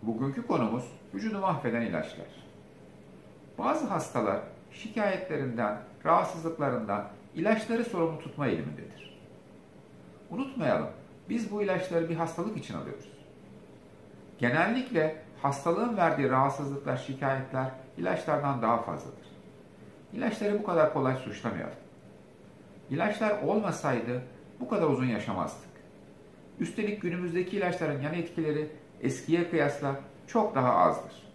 Bugünkü konumuz vücudu mahveden ilaçlar. Bazı hastalar şikayetlerinden, rahatsızlıklarından ilaçları sorumlu tutma eğilimindedir. Unutmayalım, biz bu ilaçları bir hastalık için alıyoruz. Genellikle hastalığın verdiği rahatsızlıklar, şikayetler ilaçlardan daha fazladır. İlaçları bu kadar kolay suçlamayalım. İlaçlar olmasaydı bu kadar uzun yaşamazdık. Üstelik günümüzdeki ilaçların yan etkileri eskiye kıyasla çok daha azdır.